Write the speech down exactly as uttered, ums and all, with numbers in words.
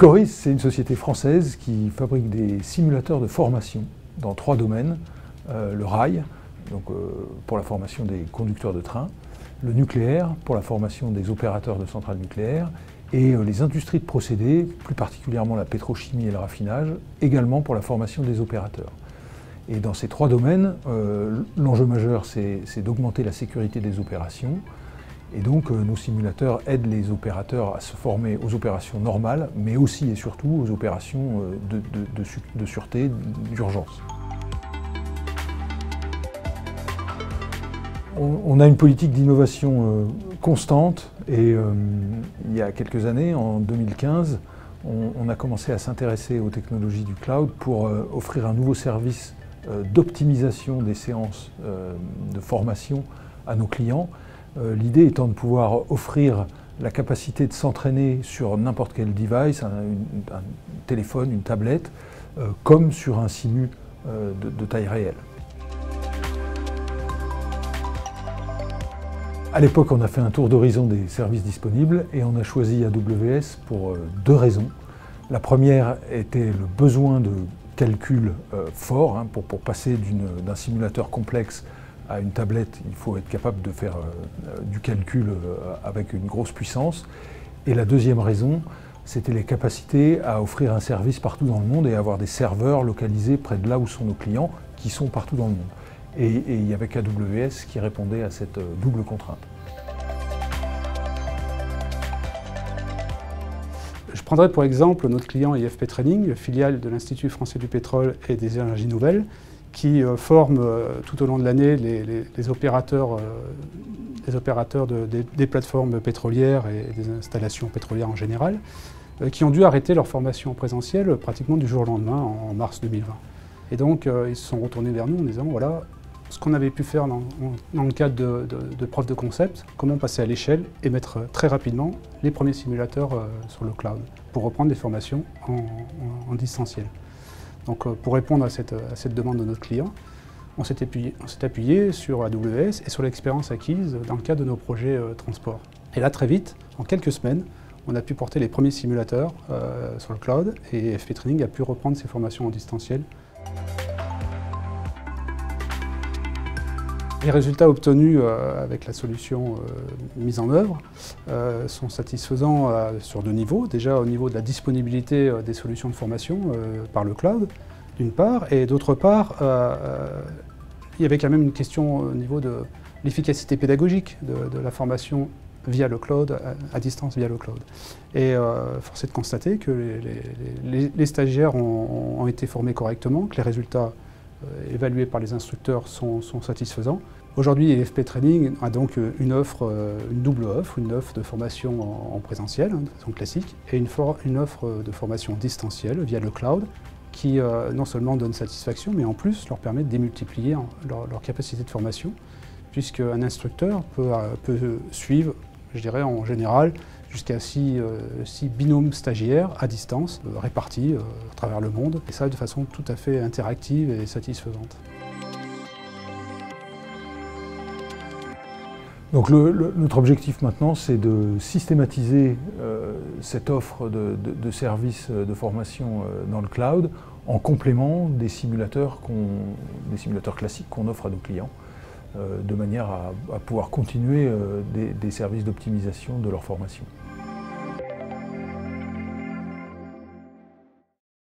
Coris, c'est une société française qui fabrique des simulateurs de formation dans trois domaines. Euh, le rail, donc, euh, pour la formation des conducteurs de train, le nucléaire, pour la formation des opérateurs de centrales nucléaires, et euh, les industries de procédés, plus particulièrement la pétrochimie et le raffinage, également pour la formation des opérateurs. Et dans ces trois domaines, euh, l'enjeu majeur, c'est d'augmenter la sécurité des opérations. Et donc, euh, nos simulateurs aident les opérateurs à se former aux opérations normales, mais aussi et surtout aux opérations euh, de, de, de, de sûreté, d'urgence. On, on a une politique d'innovation euh, constante et euh, il y a quelques années, en deux mille quinze, on, on a commencé à s'intéresser aux technologies du cloud pour euh, offrir un nouveau service euh, d'optimisation des séances euh, de formation à nos clients. Euh, L'idée étant de pouvoir offrir la capacité de s'entraîner sur n'importe quel device, un, un, un téléphone, une tablette, euh, comme sur un simu euh, de, de taille réelle. À l'époque, on a fait un tour d'horizon des services disponibles et on a choisi A W S pour euh, deux raisons. La première était le besoin de calcul euh, fort, hein, pour, pour passer d'un simulateur complexe à une tablette, il faut être capable de faire euh, du calcul euh, avec une grosse puissance. Et la deuxième raison, c'était les capacités à offrir un service partout dans le monde et à avoir des serveurs localisés près de là où sont nos clients, qui sont partout dans le monde. Et, et il n'y avait qu'A W S qui répondait à cette euh, double contrainte. Je prendrai pour exemple notre client I F P Training, filiale de l'Institut français du pétrole et des énergies nouvelles, qui euh, forme euh, tout au long de l'année les, les, les opérateurs, euh, les opérateurs de, des, des plateformes pétrolières et des installations pétrolières en général, euh, qui ont dû arrêter leur formation présentielle pratiquement du jour au lendemain, en, en mars deux mille vingt. Et donc euh, ils se sont retournés vers nous en disant voilà, ce qu'on avait pu faire dans, dans le cadre de, de, de preuve de concept, comment passer à l'échelle et mettre très rapidement les premiers simulateurs euh, sur le cloud, pour reprendre des formations en, en, en distanciel. Donc pour répondre à cette, à cette demande de notre client, on s'est appuyé, appuyé sur A W S et sur l'expérience acquise dans le cadre de nos projets euh, transport. Et là, très vite, en quelques semaines, on a pu porter les premiers simulateurs euh, sur le cloud et F P Training a pu reprendre ses formations en distanciel. Les résultats obtenus euh, avec la solution euh, mise en œuvre euh, sont satisfaisants euh, sur deux niveaux. Déjà au niveau de la disponibilité euh, des solutions de formation euh, par le cloud, d'une part, et d'autre part, euh, euh, il y avait quand même une question au niveau de l'efficacité pédagogique de, de la formation via le cloud, à, à distance via le cloud. Et euh, force est de constater que les, les, les, les stagiaires ont, ont été formés correctement, que les résultats évalués par les instructeurs sont, sont satisfaisants. Aujourd'hui, F P Training a donc une offre, une double offre, une offre de formation en, en présentiel, hein, de façon classique, et une, for, une offre de formation distancielle via le cloud, qui euh, non seulement donne satisfaction, mais en plus leur permet de démultiplier leur, leur capacité de formation, puisqu'un instructeur peut, peut suivre, je dirais en général, jusqu'à six, euh, six binômes stagiaires à distance, euh, répartis euh, à travers le monde, et ça de façon tout à fait interactive et satisfaisante. Donc le, le, notre objectif maintenant, c'est de systématiser euh, cette offre de, de, de services de formation euh, dans le cloud en complément des simulateurs, qu'on, des simulateurs classiques qu'on offre à nos clients, euh, de manière à, à pouvoir continuer euh, des, des services d'optimisation de leur formation.